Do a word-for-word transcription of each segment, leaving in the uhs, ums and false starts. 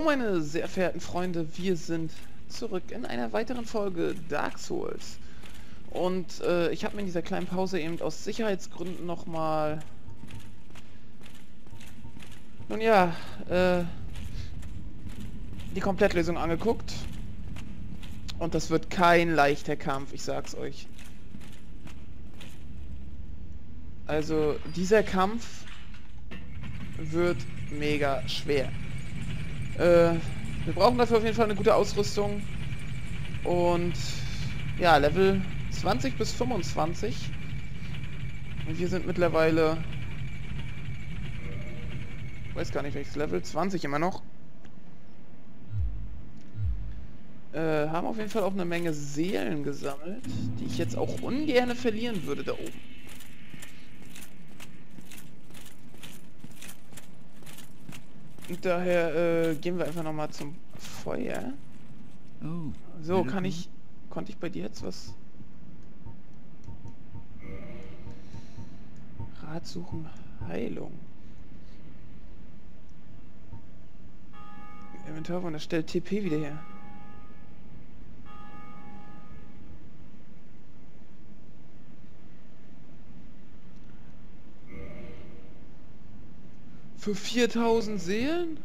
meine sehr verehrten Freunde, wir sind zurück in einer weiteren Folge Dark Souls. Und äh, ich habe mir in dieser kleinen Pause eben aus Sicherheitsgründen nochmal... Nun ja, äh, die Komplettlösung angeguckt. Und das wird kein leichter Kampf, ich sag's euch. Also, dieser Kampf wird mega schwer. Äh, wir brauchen dafür auf jeden Fall eine gute Ausrüstung. Und ja, Level zwanzig bis fünfundzwanzig. Und wir sind mittlerweile... weiß gar nicht welches Level. zwanzig immer noch. Äh, haben auf jeden Fall auch eine Menge Seelen gesammelt, die ich jetzt auch ungern verlieren würde da oben. Und daher äh, gehen wir einfach nochmal zum Feuer. Oh, So, kann ich... Konnte ich bei dir jetzt was... Rat suchen, Heilung. Inventar von der Stelle T P wieder her. Für viertausend Seelen?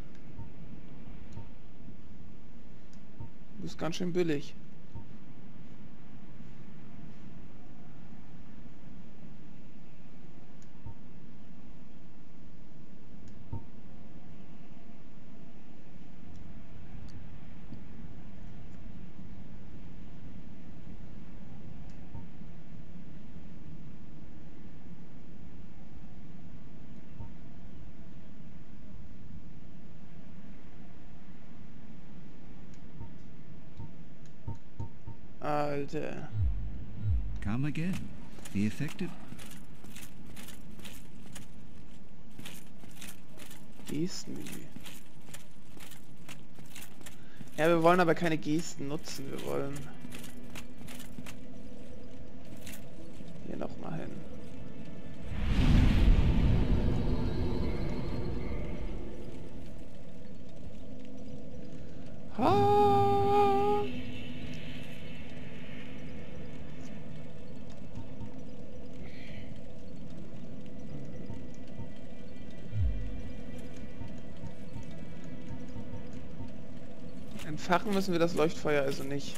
Das ist ganz schön billig. Alter. Come again. Be effective. Gestenmenü. Ja, wir wollen aber keine Gesten nutzen. Wir wollen hier nochmal hin. Ha! Entfachen müssen wir das Leuchtfeuer also nicht.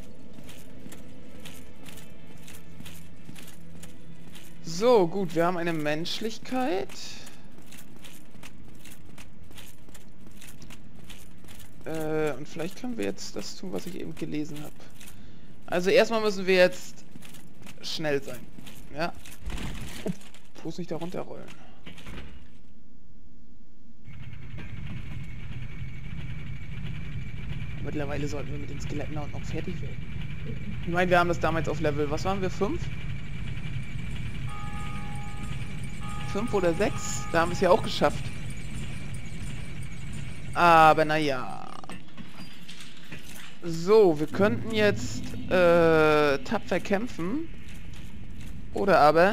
So, gut, wir haben eine Menschlichkeit. Äh, und vielleicht können wir jetzt das tun, was ich eben gelesen habe. Also erstmal müssen wir jetzt schnell sein. Ja. Oh, bloß nicht da runterrollen. Mittlerweile sollten wir mit den Skeletten auch noch fertig werden. Ich meine, wir haben das damals auf Level, was waren wir, fünf? fünf oder sechs? Da haben wir es ja auch geschafft. Aber naja. So, wir könnten jetzt äh, tapfer kämpfen. Oder aber...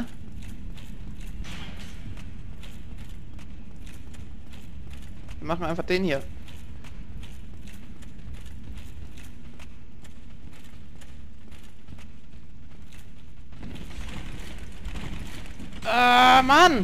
wir machen einfach den hier. Ah, Mann!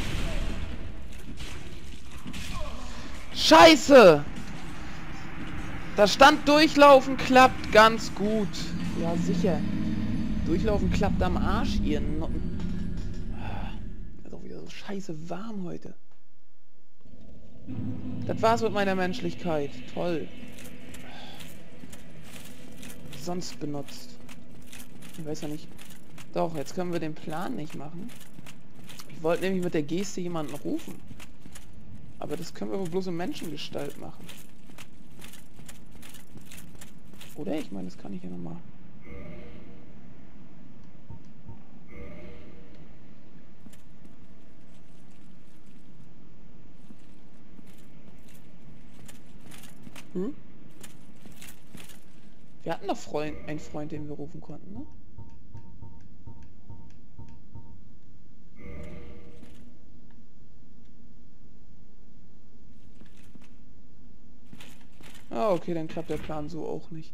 Scheiße! Da stand Durchlaufen klappt ganz gut. Ja, sicher. Durchlaufen klappt am Arsch, ihr Noten. Ist auch wieder so scheiße warm heute. Das war's mit meiner Menschlichkeit. Toll. Sonst benutzt. Ich weiß ja nicht. Doch, jetzt können wir den Plan nicht machen. Ich wollte nämlich mit der Geste jemanden rufen. Aber das können wir wohl bloß in Menschengestalt machen. Oder? Ich meine, das kann ich ja nochmal. Hm? Wir hatten doch Freund, einen Freund, den wir rufen konnten, ne? Ah, okay, dann klappt der Plan so auch nicht.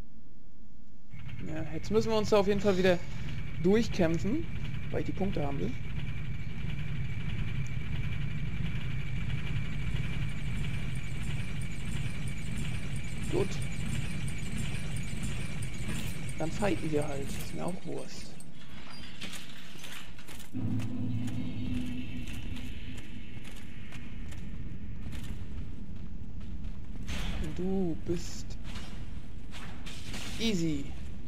Ja, jetzt müssen wir uns da auf jeden Fall wieder durchkämpfen, weil ich die Punkte haben will. Gut. Dann fighten wir halt. Ist mir auch Wurst. Du bist easy.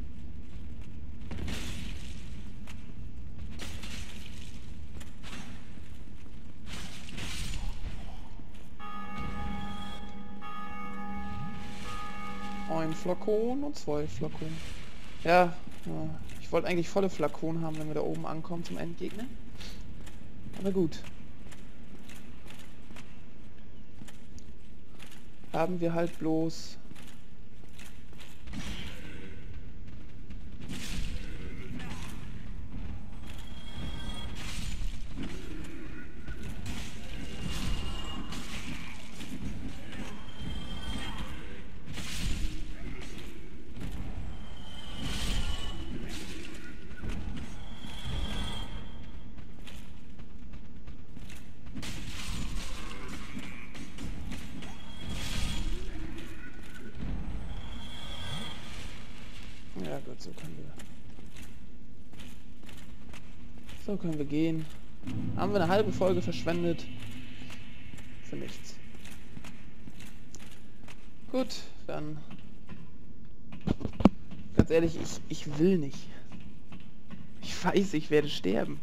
Ein Flakon und zwei Flakon. Ja, ja, ich wollte eigentlich volle Flakon haben, wenn wir da oben ankommen zum Endgegner. Aber gut. Haben wir halt bloß... Ja gut, so können wir... So können wir gehen. Haben wir eine halbe Folge verschwendet. Für nichts. Gut, dann... Ganz ehrlich, ich, ich will nicht. Ich weiß, ich werde sterben.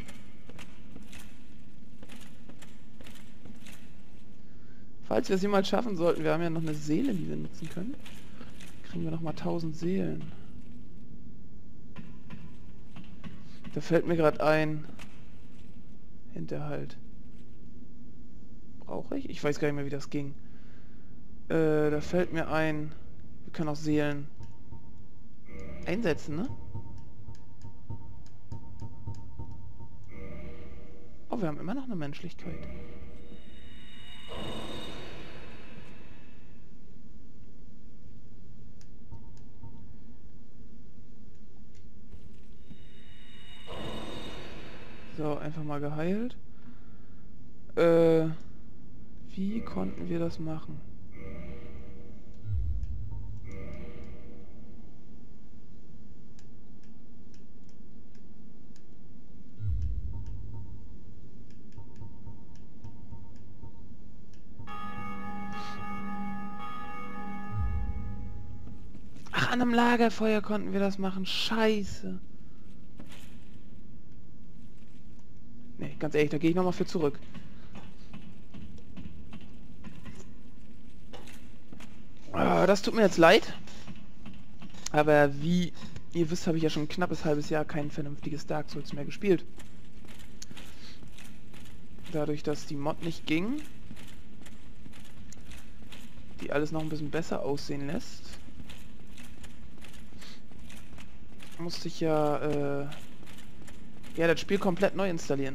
Falls wir es jemals schaffen sollten, wir haben ja noch eine Seele, die wir nutzen können. Kriegen wir noch mal tausend Seelen. Da fällt mir gerade ein... Hinterhalt. Brauche ich? Ich weiß gar nicht mehr, wie das ging. Äh, da fällt mir ein... Wir können auch Seelen... einsetzen, ne? Oh, wir haben immer noch eine Menschlichkeit. So, einfach mal geheilt. Äh, wie konnten wir das machen? Ach, an einem Lagerfeuer konnten wir das machen. Scheiße. Nee, ganz ehrlich, da gehe ich nochmal für zurück. Ah, das tut mir jetzt leid. Aber wie ihr wisst, habe ich ja schon ein knappes halbes Jahr kein vernünftiges Dark Souls mehr gespielt. Dadurch, dass die Mod nicht ging, die alles noch ein bisschen besser aussehen lässt, musste ich ja, äh, ja, das Spiel komplett neu installieren.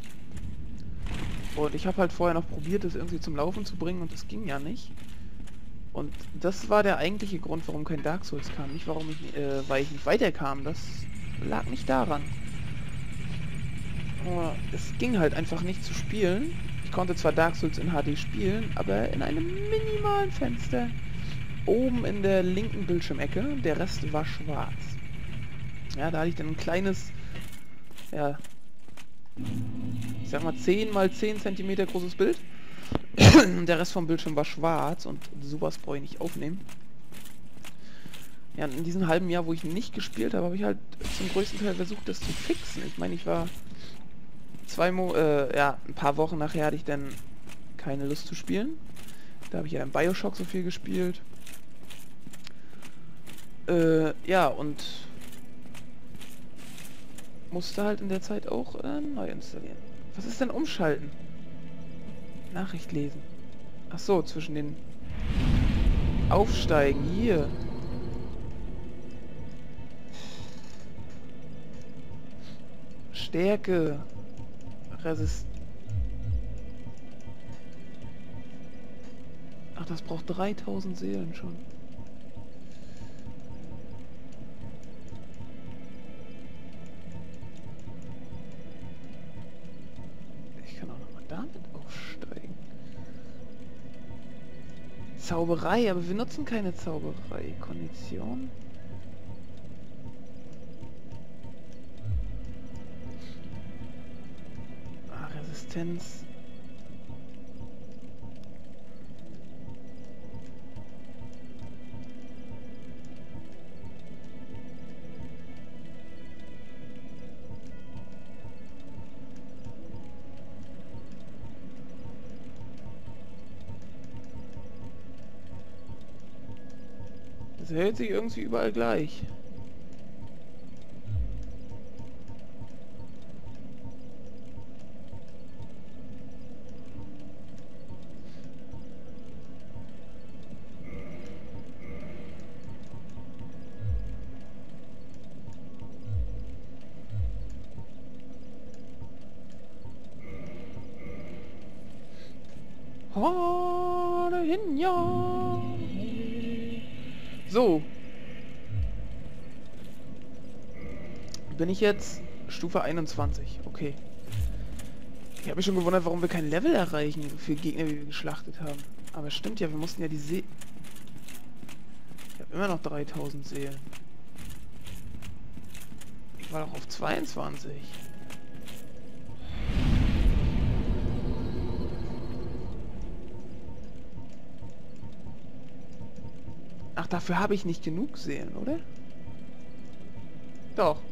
Und ich habe halt vorher noch probiert, das irgendwie zum Laufen zu bringen und das ging ja nicht. Und das war der eigentliche Grund, warum kein Dark Souls kam. Nicht warum ich, äh, weil ich nicht weiterkam. Das lag nicht daran. Aber es ging halt einfach nicht zu spielen. Ich konnte zwar Dark Souls in H D spielen, aber in einem minimalen Fenster. Oben in der linken Bildschirmecke. Der Rest war schwarz. Ja, da hatte ich dann ein kleines, ja, ich sag mal zehn mal zehn Zentimeter großes Bild. Der Rest vom Bildschirm war schwarz und sowas brauche ich nicht aufnehmen. Ja, in diesem halben Jahr, wo ich nicht gespielt habe, habe ich halt zum größten Teil versucht, das zu fixen. Ich meine, ich war zwei Mo äh, ja, ein paar Wochen nachher hatte ich dann keine Lust zu spielen. Da habe ich ja in Bioshock so viel gespielt. Äh, ja, und musste halt in der Zeit auch äh, neu installieren. Was ist denn umschalten? Nachricht lesen. Ach so, zwischen den Aufsteigen hier. Stärke. Resist. Ach, das braucht dreitausend Seelen schon. Ich kann auch nochmal damit aufsteigen. Zauberei, aber wir nutzen keine Zauberei. Kondition. Ah, Resistenz. Das hält sich irgendwie überall gleich. So. Bin ich jetzt Stufe einundzwanzig. Okay. Ich habe mich schon gewundert, warum wir kein Level erreichen, wie viele Gegner wie wir geschlachtet haben. Aber es stimmt ja, wir mussten ja die See... Ich habe immer noch dreitausend Seelen. Ich war doch auf zweiundzwanzig. Ach, dafür habe ich nicht genug Seelen, oder? Doch.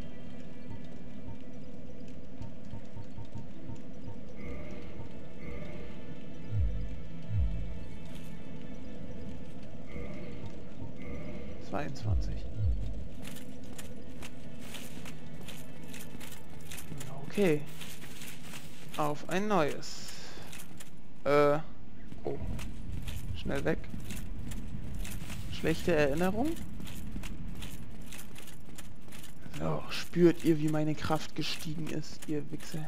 zweiundzwanzig. Okay. Auf ein neues. Äh. Oh. Schnell weg. Schlechte Erinnerung. So, spürt ihr, wie meine Kraft gestiegen ist, ihr Wichser.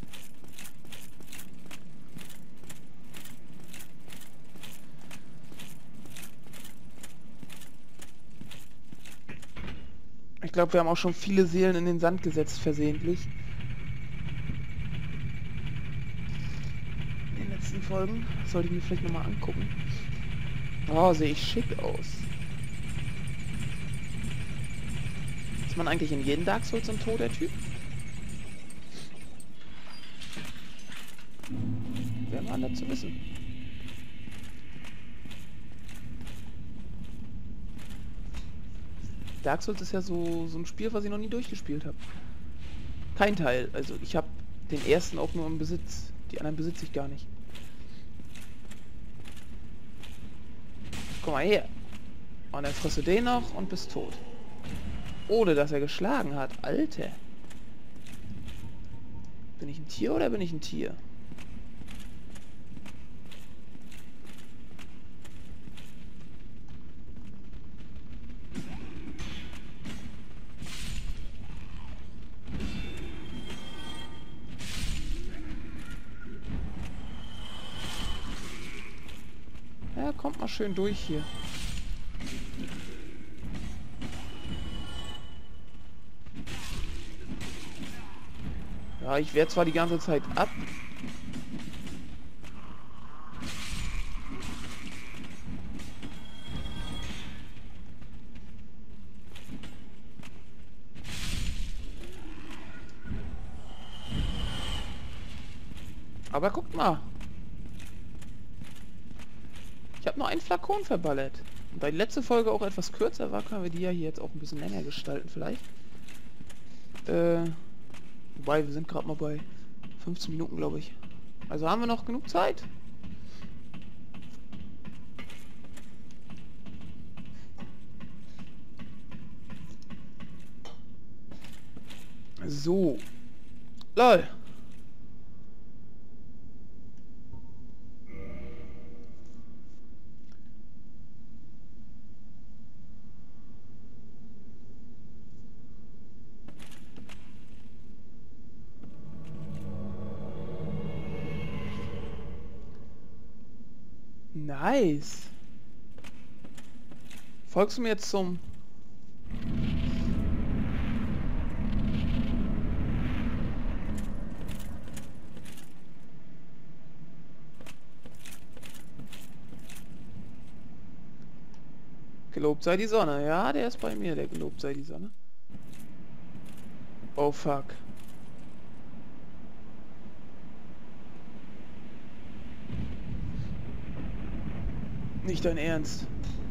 Ich glaube, wir haben auch schon viele Seelen in den Sand gesetzt, versehentlich. In den letzten Folgen. Sollte ich mir vielleicht nochmal angucken. Oh, sehe ich schick aus. Ist man eigentlich in jedem Dark Souls ein toter Typ? Wäre mal nett zu wissen. Dark Souls ist ja so, so ein Spiel, was ich noch nie durchgespielt habe. Kein Teil. Also ich habe den ersten auch nur im Besitz. Die anderen besitze ich gar nicht. Komm mal her. Und dann frisst du den noch und bist tot. Ohne dass er geschlagen hat. Alter. Bin ich ein Tier oder bin ich ein Tier? Ja, kommt mal schön durch hier. Ja, ich wehre zwar die ganze Zeit ab. Aber guckt mal. Ich habe nur einen Flakon verballert. Und da die letzte Folge auch etwas kürzer war, können wir die ja hier jetzt auch ein bisschen länger gestalten vielleicht. Äh, wobei, wir sind gerade mal bei fünfzehn Minuten, glaube ich. Also haben wir noch genug Zeit. So. Lol. Weiß. Folgst du mir jetzt zum... Gelobt sei die Sonne. Ja, der ist bei mir, der gelobt sei die Sonne. Oh fuck. Nicht dein Ernst.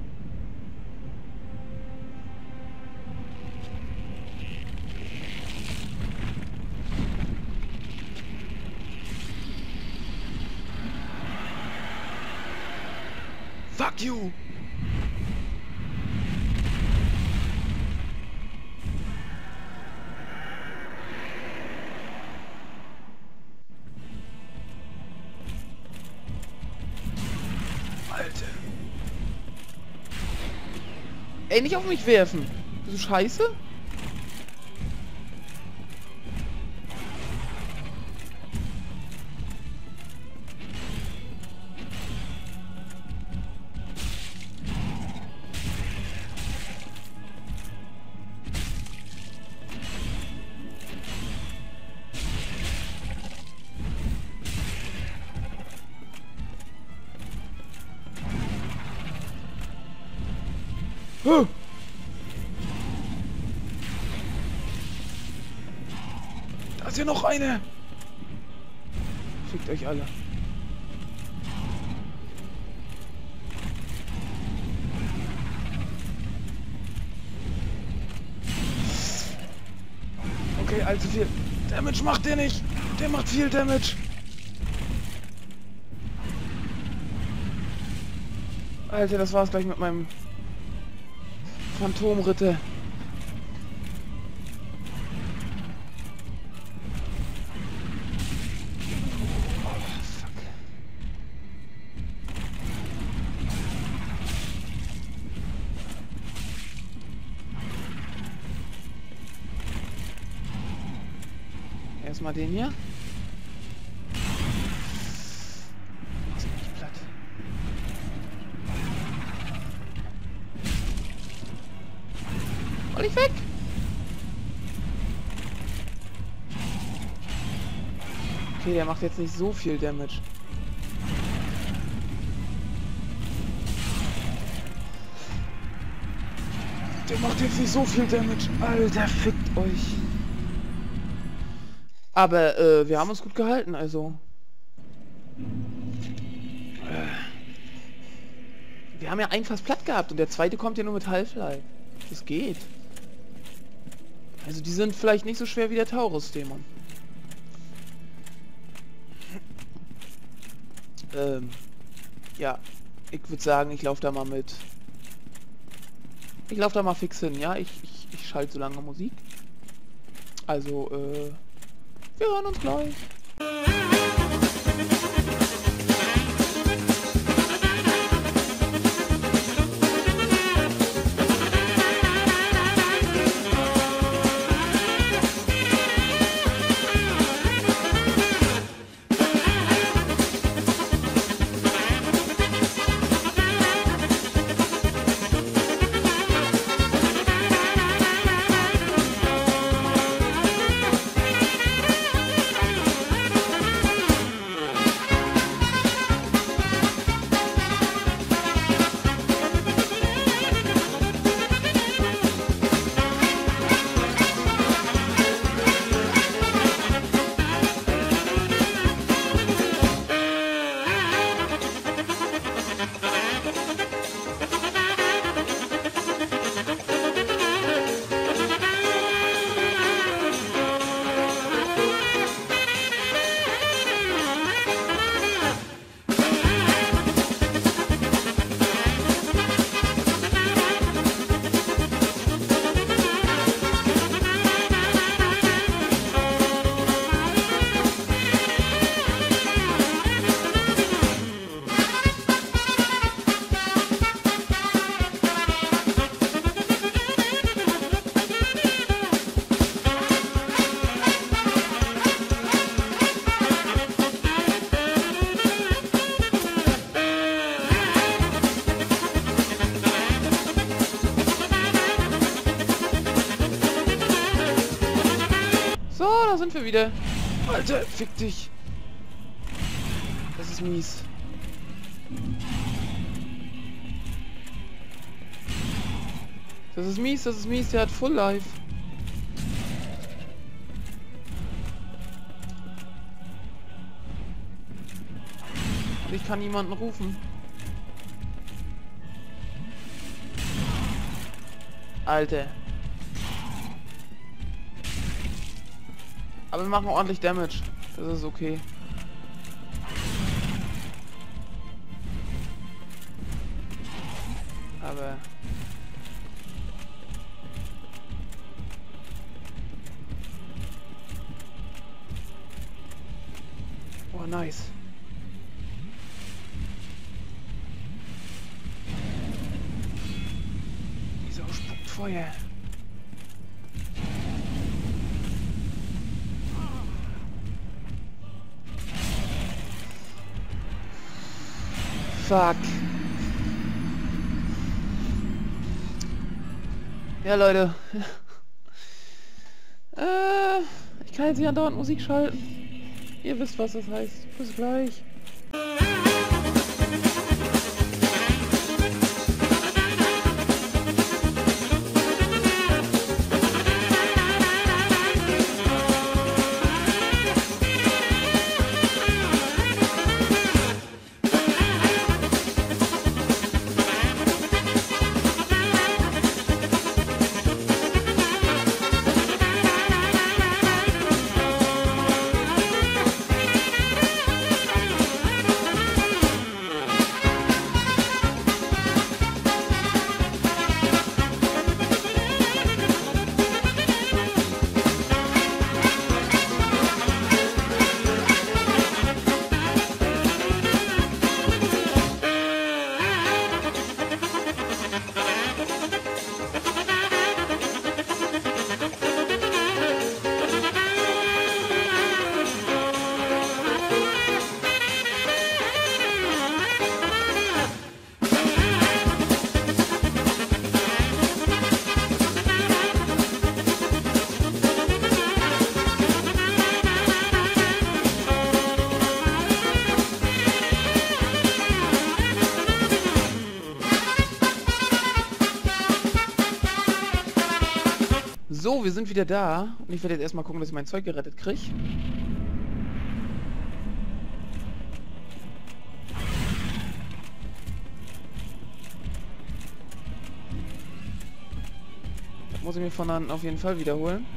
Fuck you! Alter. Ey, nicht auf mich werfen. Bist du scheiße? Huh. Da ist ja noch eine. Fickt euch alle. Okay, allzu viel Damage macht der nicht. Der macht viel Damage. Alter, das war's gleich mit meinem Phantomritte. Oh, fuck. Erstmal den hier. Mach's nicht platt. Roll ich weg! Okay, der macht jetzt nicht so viel Damage. Der macht jetzt nicht so viel Damage. Alter, fickt euch. Aber äh, wir haben uns gut gehalten, also. Äh, wir haben ja einen fast platt gehabt und der zweite kommt ja nur mit Half-Life. Das geht. Also die sind vielleicht nicht so schwer wie der Taurus-Dämon. Ähm, ja, ich würde sagen, ich laufe da mal mit. Ich laufe da mal fix hin, ja? Ich, ich, ich schalte so lange Musik. Also, äh, wir hören uns gleich. da sind wir wieder. Alter, fick dich. Das ist mies. Das ist mies, das ist mies. Der hat Full Life. Und ich kann niemanden rufen. Alter. Aber wir machen ordentlich Damage. Das ist okay. Aber... Oh, nice. Wieso spuckt Feuer? Fuck. Ja, Leute. äh, ich kann jetzt hier andauernd Musik schalten. Ihr wisst, was das heißt. Bis gleich. So, wir sind wieder da. Und ich werde jetzt erstmal gucken, dass ich mein Zeug gerettet kriege. Das muss ich mir von dann auf jeden Fall wiederholen.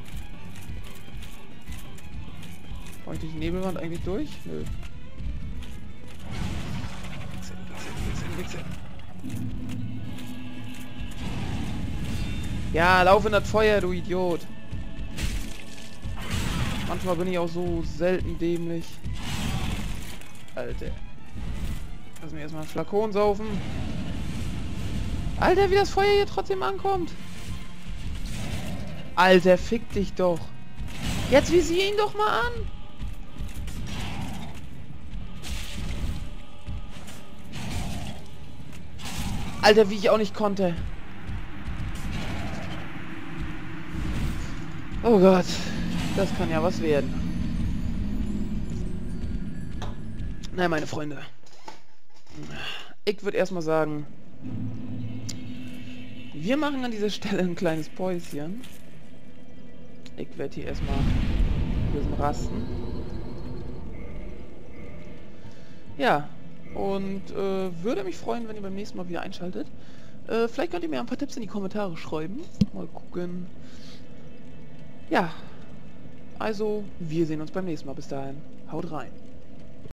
Brauche ich die Nebelwand eigentlich durch? Nö. Wechsel, wechsel, wechsel, wechsel. Ja, lauf in das Feuer, du Idiot. Manchmal bin ich auch so selten dämlich. Alter. Lass mich erstmal einen Flakon saufen. Alter, wie das Feuer hier trotzdem ankommt. Alter, fick dich doch. Jetzt visier ihn doch mal an. Alter, wie ich auch nicht konnte. Oh Gott, das kann ja was werden. Na, meine Freunde. Ich würde erstmal sagen, wir machen an dieser Stelle ein kleines Päuschen. Ich werde hier erstmal ein bisschen rasten. Ja, und äh, würde mich freuen, wenn ihr beim nächsten Mal wieder einschaltet. Äh, vielleicht könnt ihr mir ein paar Tipps in die Kommentare schreiben. Mal gucken. Ja, also wir sehen uns beim nächsten Mal. Bis dahin, haut rein.